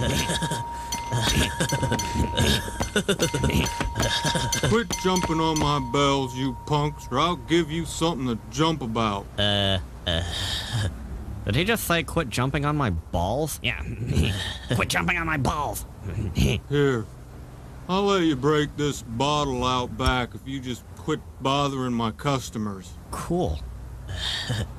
Quit jumping on my bells, you punks, or I'll give you something to jump about. Did he just say quit jumping on my balls? Yeah. Quit jumping on my balls. Here, I'll let you break this bottle out back if you just quit bothering my customers. Cool.